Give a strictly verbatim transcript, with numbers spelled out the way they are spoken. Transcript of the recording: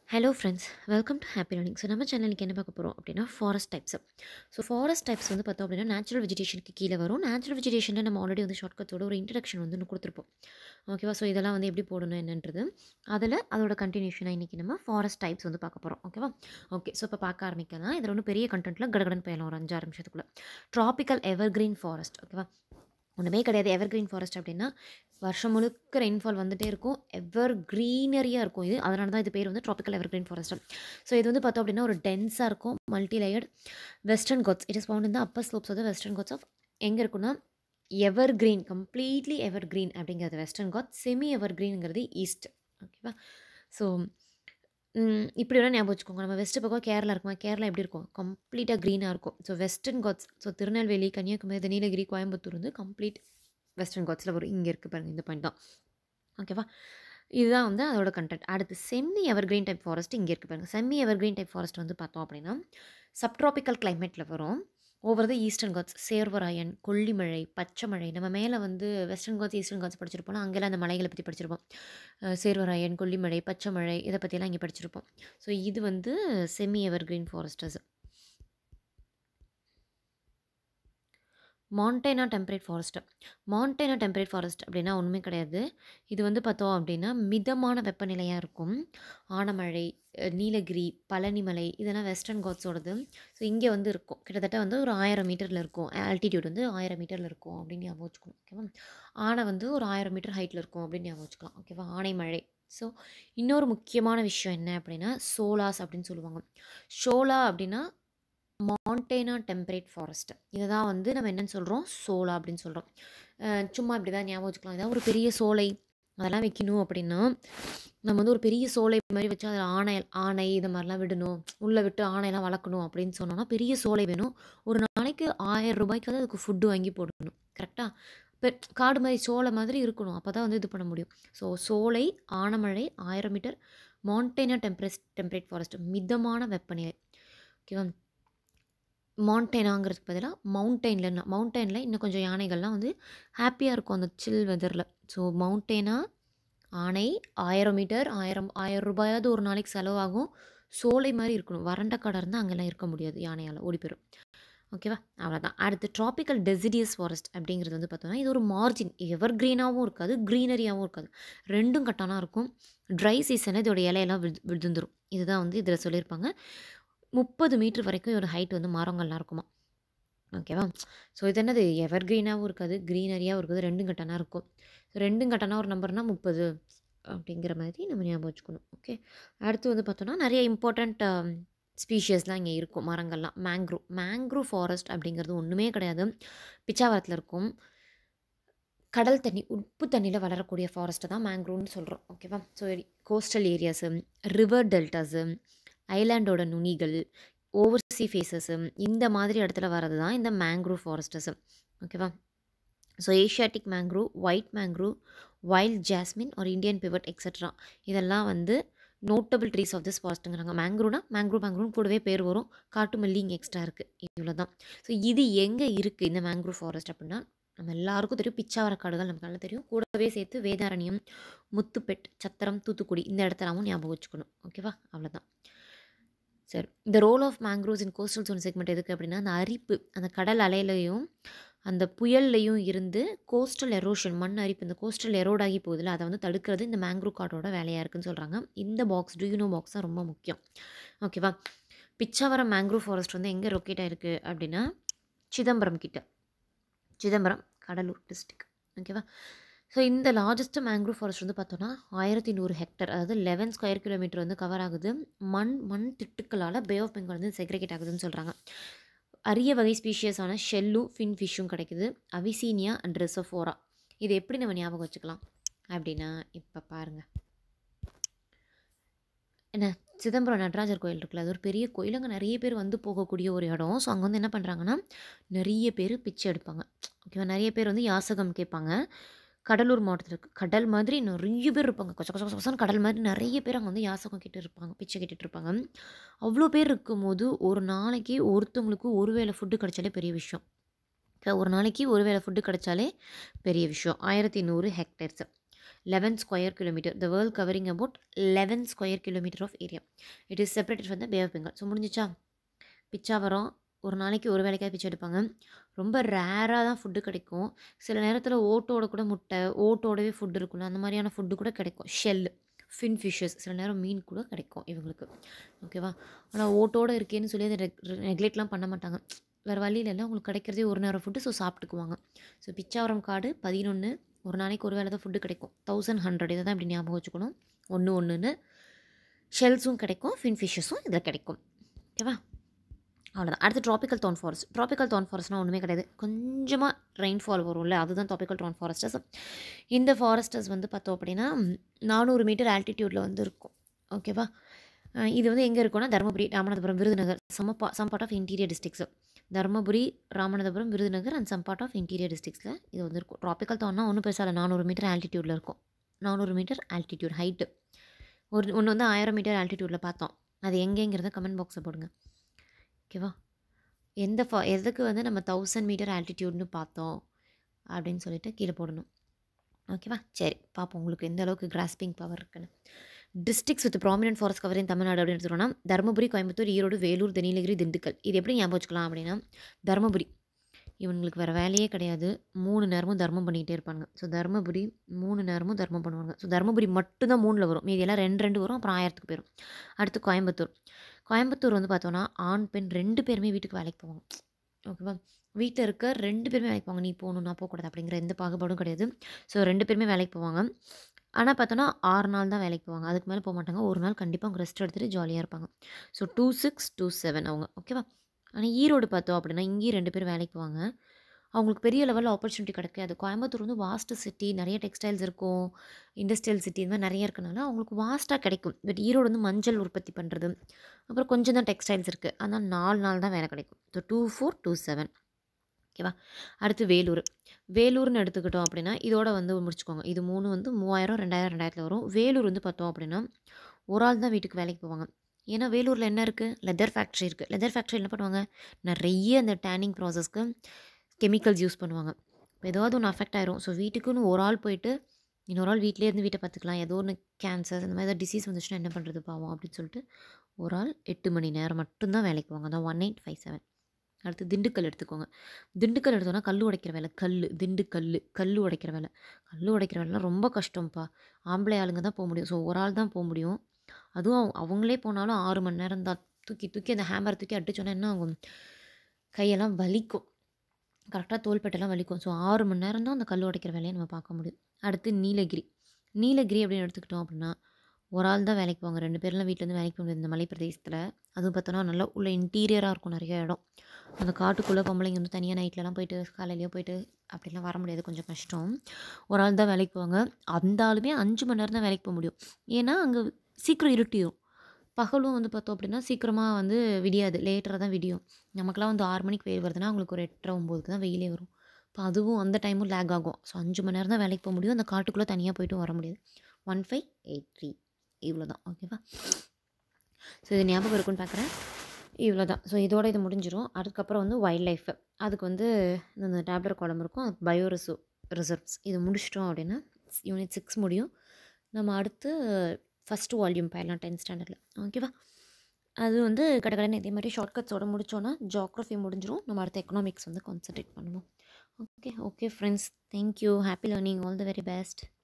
Hello friends, welcome to happy learning. So நம்ம சேனலுக்கு என்ன பார்க்க போகிறோம் அப்படின்னா forest types. So forest types வந்து பார்த்தோம் அப்படின்னா நேச்சுரல் வெஜிடேஷனுக்கு கீழே வரும். நேச்சுரல் வெஜிடேஷனில் நம்ம ஆல்ரெடி வந்து ஷார்ட்கட்டோட ஒரு இன்ட்ரடக்ஷன் வந்து ஒன்று கொடுத்துருப்போம். ஓகேவா? ஸோ இதெல்லாம் வந்து எப்படி போடணும் என்னன்றது அதில் அதோட கண்டினியூஷனாக இன்றைக்கி நம்ம ஃபாரஸ்ட் டைப்ஸ் வந்து பார்க்க போகிறோம். ஓகேவா? ஓகே, ஸோ இப்போ பார்க்க ஆரம்பிக்கலாம். இதில் ஒன்றும் பெரிய கண்டென்ட்டில் கடகடன் போயிடலாம் ஒரு அஞ்சாறு நிமிஷத்துக்குள்ளே. Tropical evergreen forest. ஓகேவா? ஒன்றுமே கிடையாது. எவர்கிரீன் ஃபாரஸ்ட் அப்படின்னா வருஷம் முழுக்க ரெயின்ஃபால் வந்துகிட்டே இருக்கும், எவர் க்ரீனரியாக இருக்கும். இது அதனால தான் இது பேர் வந்து ட்ராபிக்கல் எவர்கிரீன் ஃபாரஸ்ட். ஸோ இது வந்து பார்த்தோம் அப்படின்னா ஒரு டென்ஸாக இருக்கும், multi layered western Ghats. It is found in the upper slopes of the western Ghats of எங்கே இருக்குன்னா evergreen, completely evergreen அப்படிங்கிறது வெஸ்டர்ன் காட், செமி எவர் கிரீனுங்கிறது ஈஸ்ட். ஓகேவா? ஸோ இப்படி வேணால் ஞாபகம் வச்சுக்கோங்க. நம்ம வெஸ்ட்டு பக்கம் கேரளா இருக்குமா, கேரளா எப்படி இருக்கும், கம்ப்ளீட்டாக க்ரீனாக இருக்கும். So western Ghats, so Tirunelveli, Kanyakumari, Nilgiri, Coimbatore வந்து கம்ப்ளீட் வெஸ்டர்ன் காட்ஸில் வரும். இங்கே இருக்குது பாருங்கள், இந்த பாயிண்ட் தான். ஓகேவா? இதுதான் வந்து அதோட கண்டென்ட். அடுத்து செமி எவர்கிரீன் டைப் ஃபாரஸ்ட் இங்கே இருக்குது பாருங்கள். செமி எவர்கிரீன் டைப் ஃபாரஸ்ட் வந்து பார்த்தோம் அப்படின்னா சப்ட்ராபிக்கல் கிளைமேட்டில் வரும். Over the eastern Ghats, Servarayan, Kollimalai, Pachaimalai. நம்ம மேலே வந்து வெஸ்டர்ன் காட்ஸ் ஈஸ்டர்ன் காட்ஸ் படிச்சிருப்போம், அங்கெல்லாம் அந்த மலைகளை பற்றி படிச்சிருப்போம். சேர்வராயன், கொல்லிமலை, பச்சைமலை, இதை பற்றியெல்லாம் இங்கே படிச்சிருப்போம். ஸோ இது வந்து semi evergreen forests. Montane temperate forest. Montane temperate forest அப்படின்னா ஒன்றுமே கிடையாது. இது வந்து பார்த்தோம் அப்படின்னா மிதமான வெப்பநிலையாக இருக்கும். ஆனமலை, நீலகிரி, பழனிமலை இதெல்லாம் வெஸ்டர்ன் காட்ஸோடது. ஸோ இங்கே வந்து இருக்கும், கிட்டத்தட்ட வந்து ஒரு ஆயிரம் மீட்டரில் இருக்கும். ஆல்டிடியூட் வந்து ஆயிரம் மீட்டரில் இருக்கும் அப்படின்னு ஞாபகம் வச்சுக்கணும். ஓகேவா? ஆனை வந்து ஒரு ஆயிரம் மீட்டர் ஹைட்டில் இருக்கும் அப்படின்னு ஞாபகம் வச்சுக்கலாம். ஓகேவா? ஆனைமலை. ஸோ இன்னொரு முக்கியமான விஷயம் என்ன அப்படின்னா சோலாஸ் அப்படின்னு சொல்லுவாங்க. ஷோலா அப்படின்னா மாண்டேனா டெம்பரேட் ஃபாரஸ்ட். இதை தான் வந்து நம்ம என்னென்னு சொல்கிறோம், சோலா அப்படின்னு சொல்கிறோம். சும்மா இப்படி தான் ஞாபகம் வச்சுக்கலாம். இதான் ஒரு பெரிய சோலை அதெல்லாம் வைக்கணும் அப்படின்னா நம்ம வந்து ஒரு பெரிய சோலை மாதிரி வச்சு அதில் ஆணை ஆணை இது மாதிரிலாம் விடணும், உள்ளே விட்டு ஆணையெல்லாம் வளர்க்கணும் அப்படின்னு சொன்னோன்னா பெரிய சோலை வேணும். ஒரு நாளைக்கு ஆயிரம் ரூபாய்க்காவது அதுக்கு ஃபுட்டு வாங்கி போடணும். கரெக்டாக? இப்போ காடு மாதிரி சோலை மாதிரி இருக்கணும், அப்போ தான் வந்து இது பண்ண முடியும். ஸோ சோலை, ஆனமலை, ஆயிரம் metre, montane temperate temperate forest, மிதமான வெப்பநிலை. ஓகேவா? மாண்டேனாங்கிறதுக்கு பதிலாக மவுண்டெயினில் மவுண்டெயினில் இன்னும் கொஞ்சம் யானைகள்லாம் வந்து ஹாப்பியாக இருக்கும் அந்த சில் வெதரில். ஸோ மவுண்டேனா, ஆனை, ஆயிரம் மீட்டர், ஆயிரம் ஆயிரம் ரூபாயாவது ஒரு நாளைக்கு செலவாகும். சோலை மாதிரி இருக்கணும். வறண்ட கடை இருந்தால் அங்கெல்லாம் இருக்க முடியாது, யானையால் ஓடி போயிடும். ஓகேவா? அவ்வளோதான். அடுத்து ட்ராபிக்கல் டெசிடியஸ் ஃபாரஸ்ட் அப்படிங்கிறது வந்து பார்த்தோம்னா இது ஒரு மார்ஜின், எவர் க்ரீனாகவும் இருக்காது, க்ரீனரியாகவும் இருக்காது, ரெண்டும் கட்டானாக இருக்கும். ட்ரை சீசனில் இதோட இலையெல்லாம் விழு விழுந்துடும். இதுதான் வந்து இதில் சொல்லியிருப்பாங்க. முப்பது மீட்டர் வரைக்கும் ஒரு ஹைட் வந்து மரங்கள்லாம் இருக்குமா. ஓகேவா? ஸோ இது என்னது, எவர் க்ரீனாகவும் இருக்காது, க்ரீனரியாகவும் இருக்காது, ரெண்டும் கட்டானாக இருக்கும். ரெண்டும் கட்டானா ஒரு நம்பர்னால் முப்பது அப்படிங்கிற மாதிரி நம்ம ஞாபகம் வச்சுக்கணும். ஓகே, அடுத்து வந்து பார்த்தோன்னா நிறைய இம்பார்ட்டண்ட் ஸ்பீஷியஸ்லாம் இங்கே இருக்கும். மரங்கள்லாம் மேங்க்ரூவ். மேங்க்ரூவ் ஃபாரஸ்ட் அப்படிங்கிறது ஒன்றுமே கிடையாது, பிச்சாவரத்தில் இருக்கும். கடல் தண்ணி, உப்பு தண்ணியில் வளரக்கூடிய ஃபாரஸ்ட்டை தான் மேங்க்ரூவ்னு சொல்கிறோம். ஓகேவா? So coastal areas, river deltas, ஐலாண்டோட நுனிகள், ஓவர்சி ஃபேஸஸு, இந்த மாதிரி இடத்துல வர்றது தான் இந்த மேங்க்ரூவ் ஃபாரஸ்டஸு. ஓகேவா? So asiatic mangrove, white mangrove, wild jasmine ஒரு இந்தியன் பிவட் எக்ஸட்ரா, இதெல்லாம் வந்து நோட்டபிள் ட்ரீஸ் ஆஃப் திஸ் ஃபாரஸ்ட்டுங்கிறாங்க. மேங்க்ரூவ்னா மேங்க்ரூவ் மேங்க்ரூவ் கூடவே பேர் வரும், காட்டு மல்லி இங்கே எக்ஸ்ட்ரா இருக்குது, இவ்வளோ தான். ஸோ இது எங்கே இருக்குது இந்த மேங்க்ரூவ் ஃபாரஸ்ட் அப்படின்னா நம்ம எல்லாருக்கும் தெரியும், பிச்சாவர காடுகள் நமக்கு நல்லா தெரியும். கூடவே சேர்த்து வேதாரண்யம், முத்துப்பேட், சத்திரம், தூத்துக்குடி இந்த இடத்தெல்லாமும் ஞாபகம் வச்சுக்கணும். ஓகேவா? அவ்வளோதான். சரி, இந்த role of mangroves in coastal zone segment எதுக்கு அப்படின்னா அந்த அரிப்பு, அந்த கடல் அலையிலையும் அந்த புயல்லையும் இருந்து கோஸ்டல் எரோஷன், மண் அரிப்பு, இந்த கோஸ்டல் எரோட் ஆகி போகுதுல, அதை வந்து தடுக்கிறது இந்த மேங்க்ரூவ் காடோட வேலையாக இருக்குன்னு சொல்கிறாங்க. இந்த box, do you know box தான் ரொம்ப முக்கியம். ஓகேவா? பிச்சாவரம் மேங்க்ரூவ் ஃபாரஸ்ட் வந்து எங்கே லொக்கேட் ஆகிருக்கு அப்படின்னா சிதம்பரம் கிட்ட, சிதம்பரம் கடலூர் டிஸ்ட்ரிக்ட். ஓகேவா? ஸோ இந்த லார்ஜஸ்ட் மேங்க்ரூவ் ஃபாரஸ்ட் வந்து பார்த்தோன்னா ஆயிரத்தி நூறு ஹெக்டர், அதாவது லெவன் ஸ்கொயர் கிலோமீட்டர் வந்து கவர் ஆகுது. மண் மண் திட்டுக்களால் பே ஆஃப் பெங்கால் வந்து செக்ரிகேட் ஆகுதுன்னு சொல்கிறாங்க. அரிய வகை ஸ்பீஷியஸான ஷெல்லும் ஃபின் ஃபிஷ்ஷும் கிடைக்குது. Avicennia and rhizophora. இது எப்படி நம்ம ஞாபகம் வச்சுக்கலாம் அப்படின்னா இப்போ பாருங்கள், என்ன சிதம்பரம் நடராஜர் கோயில் இருக்குல்ல, அது ஒரு பெரிய கோயில், அங்கே நிறைய பேர் வந்து போகக்கூடிய ஒரு இடம். ஸோ அங்கே வந்து என்ன பண்ணுறாங்கன்னா நிறைய பேர் பிச்சை எடுப்பாங்க. ஓகேவா? நிறைய பேர் வந்து யாசகம் கேட்பாங்க. கடலூர் மாவட்டத்தில் இருக்குது, கடல் மாதிரி நிறைய பேர் இருப்பாங்க, கொச்ச கொச்ச கொச்சன்னு கடல் மாதிரி நிறைய பேர் அங்கே வந்து யாசகம் கேட்டு இருப்பாங்க, பிச்சை கேட்டுட்டு இருப்பாங்க. அவ்வளோ பேர் இருக்கும்போது ஒரு நாளைக்கு ஒருத்தவங்களுக்கு ஒரு வேளை ஃபுட்டு கிடைச்சாலே பெரிய விஷயம். ஒரு நாளைக்கு ஒரு வேளை ஃபுட்டு கிடைச்சாலே பெரிய விஷயம். ஆயிரத்தி நூறு hectares. eleven square kilometer. The world covering about eleven square kilometer of area. It is separated from the Bay of Bengal. So முடிஞ்சிச்சா? பிச்சாவரம் ஒரு நாளைக்கு ஒரு வேலைக்காக பிச்சை எடுப்பாங்க. ரொம்ப ரேராக தான் ஃபுட்டு கிடைக்கும். சில நேரத்தில் ஓட்டோட கூட முட்டை, ஓட்டோடவே ஃபுட்டு இருக்கும்ல, அந்த மாதிரியான ஃபுட்டு கூட கிடைக்கும். ஷெல், ஃபின் ஃபிஷ்ஷஸ், சில நேரம் மீன் கூட கிடைக்கும் இவங்களுக்கு. ஓகேவா? ஆனால் ஓட்டோடு இருக்கேன்னு சொல்லி அதை நெக்லெக்ட்லாம் பண்ண மாட்டாங்க. வேறு வழியில் இல்லை, உங்களுக்கு கிடைக்கிறதே ஒரு நேரம் ஃபுட்டு, ஸோ சாப்பிட்டுக்குவாங்க. ஸோ பிச்சாவரம் காடு பதினொன்று, ஒரு நாளைக்கு ஒரு வேலை தான் ஃபுட்டு கிடைக்கும். தௌசண்ட் ஹண்ட்ரட் இதை தான் இப்படி ஞாபகம் வச்சுக்கணும். ஒன்று ஒன்றுன்னு ஷெல்ஸும் கிடைக்கும், ஃபின் ஃபிஷ்ஷஸும் இதில் கிடைக்கும். ஓகேவா? அவ்வளோதான். அடுத்து tropical thorn forest. Tropical thorn ஃபாரஸ்ட்னால் ஒன்றுமே கிடையாது, கொஞ்சமாக ரெயின்ஃபால் வரும்ல, அதுதான் ட்ராபிக்கல் தோன் ஃபாரஸ்டர்ஸ். இந்த ஃபாரஸ்டர்ஸ் வந்து பார்த்தோம் அப்படின்னா நானூறு மீட்டர் ஆல்டிடியூடில் வந்து இருக்கும். ஓகேவா? இது வந்து எங்கே இருக்குன்னா தருமபுரி, ராமநாதபுரம், விருதுநகர், சம் பா some part of interior districts. Dharmapuri, Ramanathapuram, Virudhunagar and some part of interior டிஸ்ட்ரிக்ஸில் இது வந்து இருக்கும். ட்ராபிக்கல் தோன்னா ஒன்றும் பெருசாக இல்லை, நானூறு மீட்டர் ஆல்டிடியூடில் இருக்கும். நானூறு மீட்டர் ஆல்டிடியூட் ஹைட்டு. ஒரு ஒன்று வந்து ஆயிரம் மீட்டர் ஆல்டிடியூடில் பார்த்தோம். அது எங்கேங்கிறத கமெண்ட் பாக்ஸில் போடுங்க. ஓகேவா? எந்த ஃபா எதுக்கு வந்து நம்ம தௌசண்ட் மீட்டர் ஆல்டிடியூட்னு பார்த்தோம் அப்படின்னு சொல்லிட்டு கீழே போடணும். ஓகேவா? சரி, பார்ப்போம் உங்களுக்கு எந்த அளவுக்கு கிராஸ்பிங் பவர் இருக்குன்னு. Districts with prominent forest cover in Tamil Nadu அப்படின்னு எடுத்துக்கோன்னா தருமபுரி, கோயம்புத்தூர், ஈரோடு, வேலூர், நீலகிரி, திண்டுக்கல். இது எப்படி ஞாபகம் வச்சுக்கலாம் அப்படின்னா, தருமபுரி இவங்களுக்கு வேறு வேலையே கிடையாது, மூணு நேரமும் தர்மம் பண்ணிக்கிட்டே இருப்பாங்க. ஸோ தருமபுரி மூணு நேரமும் தர்மம் பண்ணுவாங்க. ஸோ தருமபுரி மட்டும்தான் மூணில் வரும், மீதியெல்லாம் ரெண்டு ரெண்டு வரும், அப்புறம் ஆயிரத்துக்கு போயிடும். அடுத்து கோயம்புத்தூர். கோயம்புத்தூர் வந்து பார்த்தோன்னா ஆண் பெண் ரெண்டு பேருமே வீட்டுக்கு வேலைக்கு போவாங்க. ஓகேவா? வீட்டில் இருக்க ரெண்டு பேருமே வேலைக்கு போவாங்க. நீ போகணும் நான் போகக்கூடாது அப்படிங்கிற எந்த பாகுபாடும் கிடையாது. ஸோ ரெண்டு பேருமே வேலைக்கு போவாங்க. ஆனால் பார்த்தோன்னா ஆறு நாள் தான் வேலைக்கு போவாங்க, அதுக்கு மேலே போக மாட்டாங்க. ஒரு நாள் கண்டிப்பாக அவங்க ரெஸ்ட் எடுத்துகிட்டு ஜாலியாக இருப்பாங்க. So two six two seven அவங்க. ஓகேவா? ஆனால் ஈரோடு பார்த்தோம் அப்படின்னா இங்கேயும் ரெண்டு பேர் வேலைக்கு போவாங்க. அவங்களுக்கு பெரிய லெவலில் ஆப்பர்ச்சுனிட்டி கிடைக்காது. கோயம்புத்தூர் வந்து வாஸ்ட் சிட்டி, நிறைய டெக்ஸ்டைல்ஸ் இருக்கும், இண்டஸ்ட்ரியல் சிட்டி இந்த மாதிரி நிறைய இருக்கனால அவங்களுக்கு வாஸ்ட்டாக கிடைக்கும். பட் ஈரோடு வந்து மஞ்சள் உற்பத்தி பண்ணுறது, அப்புறம் கொஞ்சம் தான் டெக்ஸ்டைல்ஸ் இருக்குது, ஆனால் நாலு நாள் தான் வேலை கிடைக்கும். So two four two seven. ஓகேவா? அடுத்து வேலூர். வேலூர்னு எடுத்துக்கிட்டோம் அப்படின்னா இதோட வந்து முடிச்சுக்கோங்க. இது மூணு வந்து மூவாயிரம் ரெண்டாயிரம் ரெண்டாயிரத்தில் வரும். வேலூர் வந்து பார்த்தோம் அப்படின்னா ஒரு ஆள் தான் வீட்டுக்கு வேலைக்கு போவாங்க. ஏன்னா வேலூரில் என்ன இருக்குது, லெதர் ஃபேக்ட்ரி இருக்குது. லெதர் ஃபேக்ட்ரி என்ன பண்ணுவாங்க, நிறைய அந்த டேனிங் ப்ராசஸ்க்கு கெமிக்கல்ஸ் யூஸ் பண்ணுவாங்க. இப்போ ஏதாவது ஒன்று அஃபெக்ட் ஆயிரும். ஸோ வீட்டுக்குன்னு ஒரு ஆள் போயிட்டு இன்னொரு ஆள் வீட்டிலே இருந்து வீட்டை பார்த்துக்கலாம். ஏதோ ஒன்று கேன்சர் இந்த மாதிரி ஏதாவது டிசீஸ் வந்துச்சுன்னா என்ன பண்ணுறது பாவம் அப்படின்னு சொல்லிட்டு ஒரு ஆள் எட்டு மணி நேரம் மட்டும்தான் வேலைக்கு போவாங்க. அதான் ஒன் எயிட் ஃபைவ் செவன். அடுத்து திண்டுக்கல் எடுத்துக்கோங்க. திண்டுக்கல் எடுத்தோன்னா கல் உடைக்கிற வேலை. கல் திண்டுக்கல் கல் உடைக்கிற வேலை. கல் உடைக்கிற வேலைலாம் ரொம்ப கஷ்டம்ப்பா. ஆம்பளை ஆளுங்க தான் போக முடியும். ஸோ ஒரு ஆள் தான் போக முடியும். அதுவும் அவங்களே போனாலும் ஆறு மணி நேரம் தான். தூக்கி தூக்கி அந்த ஹேமர் தூக்கி அடிச்சோன்னா என்ன ஆகும், கையெல்லாம் வலிக்கும், கரெக்டாக தோள்பட்டெல்லாம் வலிக்கும். ஸோ ஆறு மணி நேரம் தான் அந்த கல் உடைக்கிற வேலையை நம்ம பார்க்க முடியும். அடுத்து நீலகிரி. நீலகிரி அப்படின்னு எடுத்துக்கிட்டோம் அப்படின்னா ஒரு ஆள் தான் வேலைக்கு போவாங்க. ரெண்டு பேர்லாம் வீட்டிலேருந்து வேலைக்கு போக முடியாது இந்த மலை பிரதேசத்தில். அதுவும் பார்த்தோன்னா நல்லா உள்ள இன்டீரியராக இருக்கும் நிறைய இடம். அந்த காட்டுக்குள்ளே பொம்பளைங்க வந்து தனியாக நைட்லலாம் போயிட்டு காலையிலேயோ போயிட்டு அப்படிலாம் வர முடியாது, கொஞ்சம் கஷ்டம். ஒரு ஆள் தான் வேலைக்கு போவாங்க. அந்த ஆளுமே அஞ்சு மணி நேரம் தான் வேலைக்கு போக முடியும். ஏன்னா அங்கே சீக்கிரம் இருட்டிடும். பகலும் வந்து பார்த்தோம் அப்படின்னா சீக்கிரமாக வந்து விடியாது, லேட்டராக தான் விடியும். நமக்குலாம் வந்து ஆறு மணிக்கு வெயில் வருதுன்னா அவங்களுக்கு ஒரு எட்டரை ஒம்போதுக்கு தான் வெயிலே வரும். இப்போ அதுவும் அந்த டைமும் லேக் ஆகும். ஸோ அஞ்சு மணி நேரம் தான் வேலைக்கு போக முடியும். அந்த காட்டுக்குள்ளே தனியாக போய்ட்டும் வர முடியாது. ஒன் ஃபைவ் எயிட் த்ரீ இவ்வளோ தான். ஓகேவா? ஸோ இது ஞாபகம் இருக்குன்னு பார்க்குறேன். இவ்வளோ தான். ஸோ இதோட இது முடிஞ்சிடும். அதுக்கப்புறம் வந்து வைல்ட் லைஃப். அதுக்கு வந்து இந்த டேப்லர் காலம் இருக்கும், அது பயோ ரிசோ ரிசர்வ்ஸ். இது முடிச்சிட்டோம் அப்படின்னா யூனிட் சிக்ஸ் முடியும். நம்ம அடுத்து ஃபஸ்ட்டு வால்யூம் போயிடலாம் டென்த் ஸ்டாண்டர்டில். ஓகேவா? அது வந்து கடகடன்னு இதே மாதிரி ஷார்ட்கட்ஸோட முடித்தோன்னா ஜியோக்ரஃபி முடிஞ்சிடும். நம்ம அடுத்த எக்கனாமிக்ஸ் வந்து கான்சன்ட்ரேட் பண்ணுவோம். Okay okay friends, thank you. Happy learning. All the very best.